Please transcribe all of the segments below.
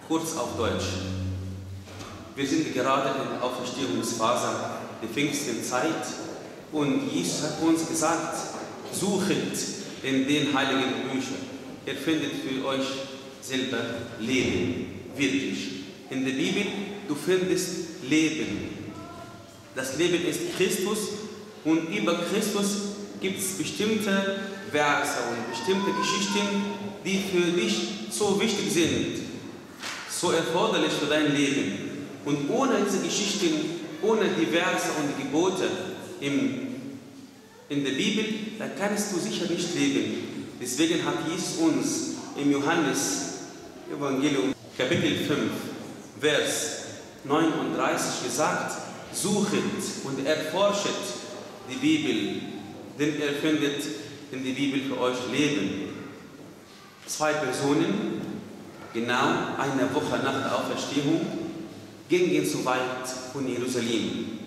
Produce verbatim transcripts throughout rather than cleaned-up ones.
kurz auf Deutsch. Wir sind gerade in der Auferstehungsphase, der Pfingstenzeit, und Jesus hat uns gesagt, suchet in den heiligen Büchern. Ihr findet für euch selber Leben, wirklich. In der Bibel, du findest Leben. Das Leben ist Christus, und über Christus gibt es bestimmte Verse und bestimmte Geschichten, die für dich so wichtig sind, so erforderlich für dein Leben. Und ohne diese Geschichten, ohne die Verse und die Gebote im, in der Bibel, da kannst du sicher nicht leben. Deswegen hat Jesus uns im Johannes-Evangelium, Kapitel fünf, Vers neununddreißig gesagt, suchet und erforschet die Bibel, denn ihr findet in der Bibel für euch Leben. Zwei Personen, genau eine Woche nach der Auferstehung, gingen so weit von Jerusalem.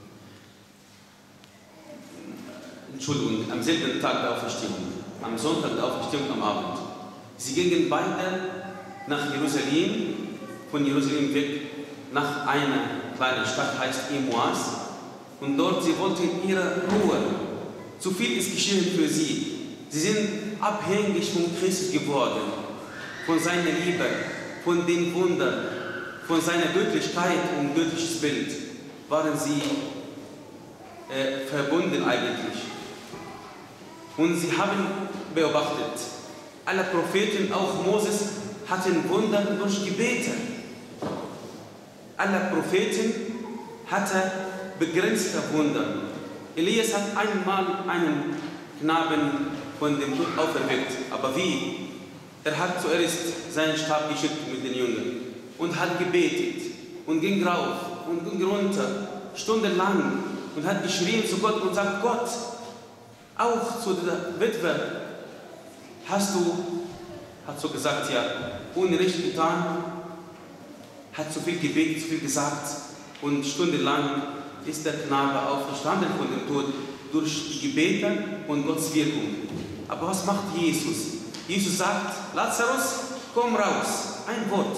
Entschuldigung, am selben Tag der Auferstehung, am Sonntag der Auferstehung am Abend. Sie gingen beide nach Jerusalem, von Jerusalem weg, nach einer kleinen Stadt, heißt Emmaus, und dort sie wollten ihre Ruhe. Zu viel ist geschehen für sie. Sie sind abhängig von Christus geworden, von seiner Liebe, von den Wundern, von seiner Göttlichkeit und göttliches Bild waren sie äh, verbunden eigentlich. Und sie haben beobachtet, alle Propheten, auch Moses, hatten Wunder durch Gebete. Alle Propheten hatten begrenzte Wunder. Elias hat einmal einen Knaben von dem Tod auferweckt. Aber wie? Er hat zuerst seinen Stab geschickt mit den Jüngern und hat gebetet und ging rauf und ging runter, stundenlang, und hat geschrien zu Gott und sagt, Gott, auch zu der Witwe hast du, hat so gesagt, ja, Unrecht getan, hat zu viel gebetet, zu viel gesagt, und stundenlang ist der Knabe auferstanden von dem Tod durch die Gebete und Gottes Wirkung. Aber was macht Jesus? Jesus sagt, Lazarus, komm raus, ein Wort.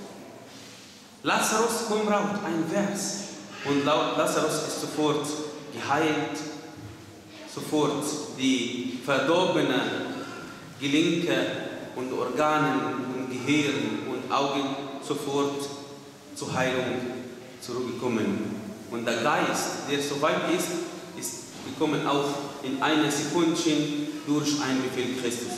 Lazarus, komm raus, ein Vers. Und Lazarus ist sofort geheilt, sofort die verdorbenen Gelenke und Organe und Gehirn und Augen sofort zur Heilung zurückgekommen. Und der Geist, der so weit ist, ist gekommen auch in einer Sekundchen durch einen Befehl Christus.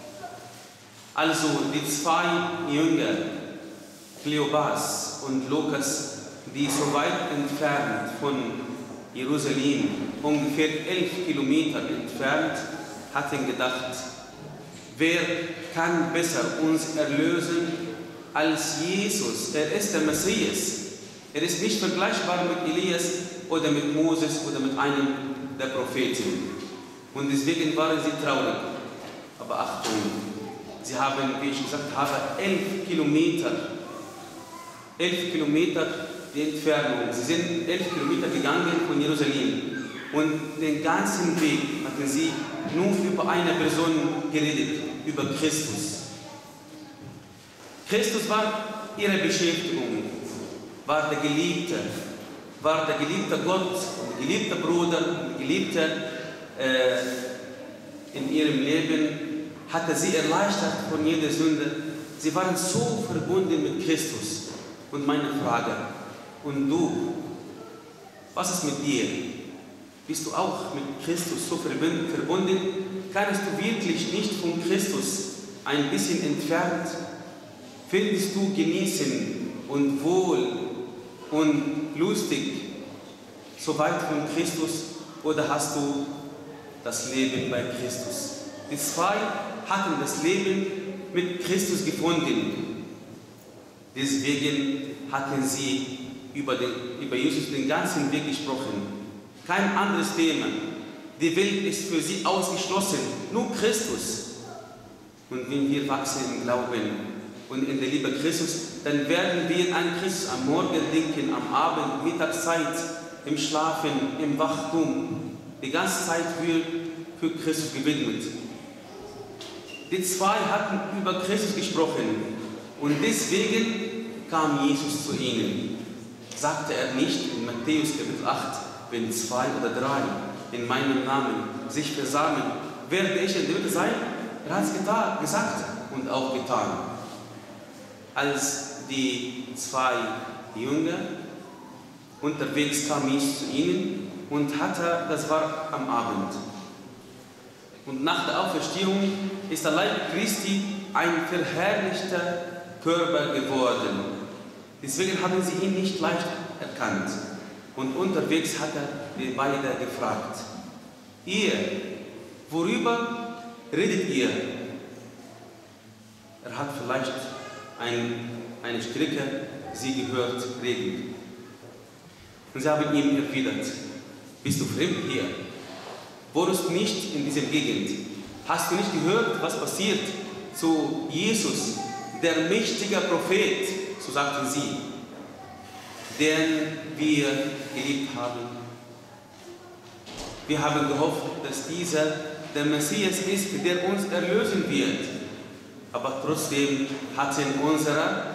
Also die zwei Jünger, Kleopas und Lukas, die so weit entfernt von Jerusalem, ungefähr elf Kilometer entfernt, hatten gedacht, wer kann besser uns erlösen als Jesus? Er ist der Messias. Er ist nicht vergleichbar mit Elias oder mit Moses oder mit einem der Propheten. Und deswegen waren sie traurig. Aber Achtung, sie haben, wie ich gesagt habe, elf Kilometer, elf Kilometer die Entfernung. Sie sind elf Kilometer gegangen von Jerusalem. Und den ganzen Weg hatten sie nur über eine Person geredet, über Christus. Christus war ihre Beschäftigung, war der Geliebte, war der geliebte Gott, der geliebte Bruder, der geliebte äh, in ihrem Leben, hatte sie erleichtert von jeder Sünde. Sie waren so verbunden mit Christus. Und meine Frage, und du, was ist mit dir? Bist du auch mit Christus so verbunden? Kannst du wirklich nicht von Christus ein bisschen entfernt? Findest du genießen und wohl und lustig so weit von Christus, oder hast du das Leben bei Christus? Die zwei hatten das Leben mit Christus gefunden. Deswegen hatten sie über, den, über Jesus den ganzen Weg gesprochen. Kein anderes Thema. Die Welt ist für sie ausgeschlossen. Nur Christus. Und wenn wir wachsen im Glauben und in der Liebe Christus, dann werden wir an Christus am Morgen denken, am Abend, Mittagszeit, im Schlafen, im Wachtum. Die ganze Zeit wird für Christus gewidmet. Die zwei hatten über Christus gesprochen Und deswegen kam Jesus zu ihnen. Sagte er nicht in Matthäus Kapitel acht, wenn zwei oder drei in meinem Namen sich versammeln, werde ich in der Mitte sein? Er hat es getan, gesagt und auch getan. Als die zwei Jünger unterwegs kam Jesus zu ihnen und hatte, das war am Abend. Und nach der Auferstehung ist der Leib Christi ein verherrlichter Körper geworden. Deswegen haben sie ihn nicht leicht erkannt. Und unterwegs hat er die beiden gefragt: Ihr, worüber redet ihr? Er hat vielleicht ein, eine Strecke sie gehört reden. Und sie haben ihm erwidert: Bist du fremd hier? Wohnst du nicht in dieser Gegend? Hast du nicht gehört, was passiert zu Jesus, der mächtige Prophet, so sagten sie, den wir geliebt haben? Wir haben gehofft, dass dieser der Messias ist, der uns erlösen wird. Aber trotzdem hatten unsere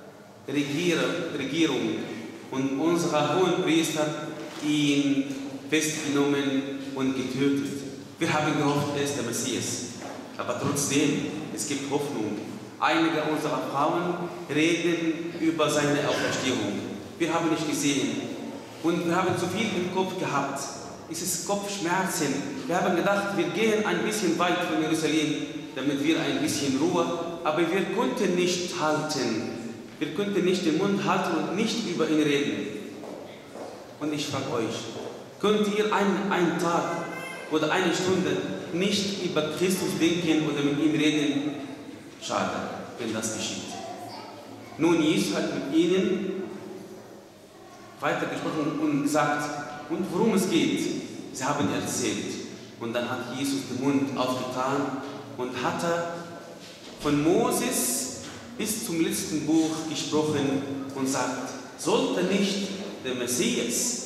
Regierung und unsere Hohenpriester ihn festgenommen und getötet. Wir haben gehofft, er ist der Messias. Aber trotzdem, es gibt Hoffnung. Einige unserer Frauen reden über seine Auferstehung. Wir haben nicht gesehen. Und wir haben zu viel im Kopf gehabt. Es ist Kopfschmerzen. Wir haben gedacht, wir gehen ein bisschen weit von Jerusalem, damit wir ein bisschen Ruhe, aber wir konnten nicht halten. Wir konnten nicht den Mund halten und nicht über ihn reden. Und ich frage euch, könnt ihr einen, einen Tag oder eine Stunde nicht über Christus denken oder mit ihm reden? Schade, wenn das geschieht. Nun, Jesus hat mit ihnen weitergesprochen und gesagt, und worum es geht. Sie haben erzählt. Und dann hat Jesus den Mund aufgetan und hatte von Moses bis zum letzten Buch gesprochen und sagt, sollte nicht der Messias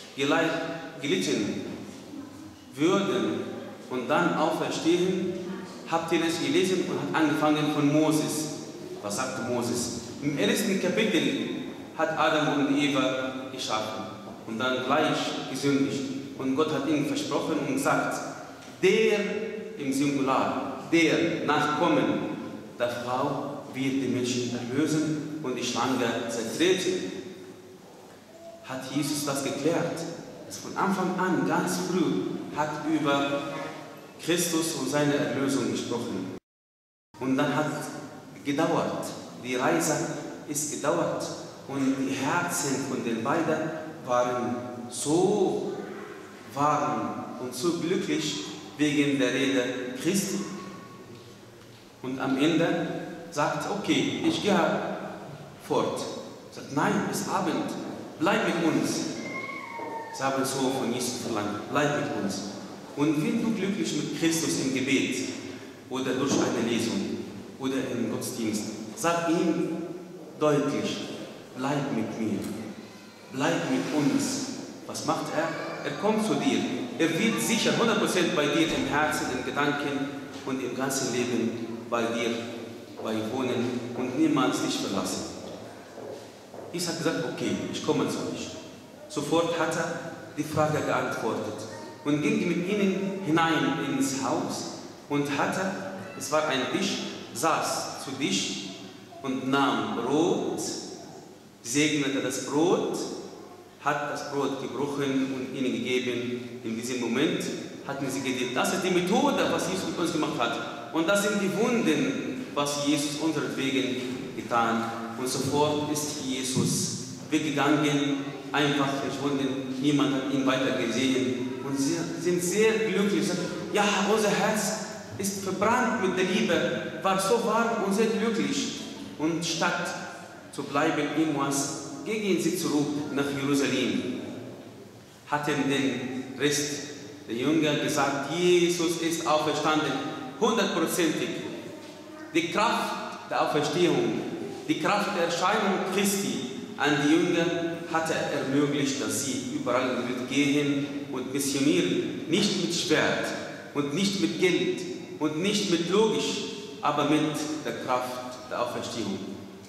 gelitten würden und dann auferstehen? Habt ihr das gelesen und hat angefangen von Moses. Was sagte Moses? Im ersten Kapitel hat Adam und Eva geschaffen und dann gleich gesündigt. Und Gott hat ihnen versprochen und gesagt, der im Singular, der Nachkommen der Frau wird die Menschen erlösen und die Schlange zertreten. Hat Jesus das geklärt? Das von Anfang an, ganz früh, hat über Christus und seine Erlösung gesprochen. Und dann hat gedauert, die Reise ist gedauert und die Herzen von den beiden waren so warm und so glücklich wegen der Rede Christi. Und am Ende sagt, okay, ich gehe fort. Sagt, nein, es ist Abend, bleib mit uns. Sie haben so von Jesus verlangt, bleib mit uns. Und wenn du glücklich mit Christus im Gebet oder durch eine Lesung oder im Gottesdienst, sag ihm deutlich, bleib mit mir, bleib mit uns. Was macht er? Er kommt zu dir. Er wird sicher hundert Prozent bei dir im Herzen, in Gedanken und im ganzen Leben bei dir beiwohnen und niemals dich verlassen. Jesus hat gesagt, okay, ich komme zu euch. Sofort hat er die Frage geantwortet und ging mit ihnen hinein ins Haus und hatte, es war ein Tisch, saß zu Tisch und nahm Brot, segnete das Brot, hat das Brot gebrochen und ihnen gegeben. In diesem Moment hatten sie gedacht, das ist die Methode, was Jesus mit uns gemacht hat. Und das sind die Wunden, was Jesus unseretwegen getan. Und sofort ist Jesus weggegangen, einfach verschwunden. Niemand hat ihn weiter gesehen. Und sie sind sehr glücklich. Ja, unser Herz ist verbrannt mit der Liebe, war so warm und sehr glücklich. Und statt zu bleiben in Emmaus, gingen sie zurück nach Jerusalem, hatten den Rest der Jünger gesagt, Jesus ist auferstanden, hundertprozentig. Die Kraft der Auferstehung, die Kraft der Erscheinung Christi an die Jünger hatte ermöglicht, dass sie überall in der Welt gehen und missionieren, nicht mit Schwert und nicht mit Geld und nicht mit Logisch, aber mit der Kraft der Auferstehung.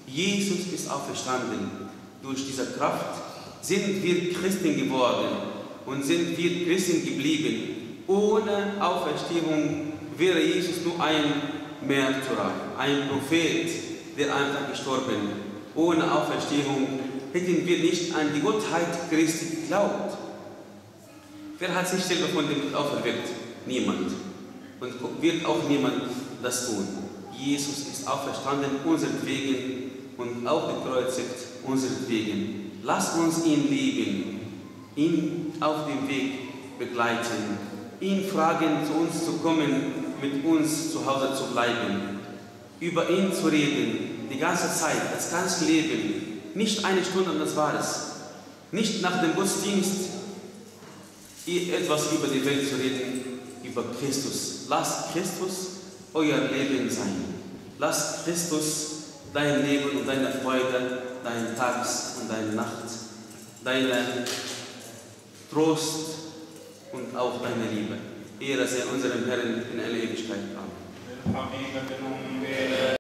Jesus ist auferstanden. Durch diese Kraft sind wir Christen geworden und sind wir Christen geblieben. Ohne Auferstehung wäre Jesus nur ein Märtyrer, ein Prophet, der einfach gestorben. Ohne Auferstehung hätten wir nicht an die Gottheit Christi geglaubt. Wer hat sich selber von dem Tod auferweckt? Niemand. Und wird auch niemand das tun. Jesus ist auferstanden unseretwegen und auch gekreuzigt unseretwegen. Lass uns ihn lieben, ihn auf dem Weg begleiten, ihn fragen, zu uns zu kommen, mit uns zu Hause zu bleiben, über ihn zu reden, die ganze Zeit, das ganze Leben, nicht eine Stunde und das war es. Nicht nach dem Gottesdienst etwas über die Welt zu reden, über Christus. Lasst Christus euer Leben sein. Lasst Christus dein Leben und deine Freude, dein Tags und deine Nacht, deine Trost und auch deine Liebe. Ehre sei unserem Herrn in aller Ewigkeit. Amen.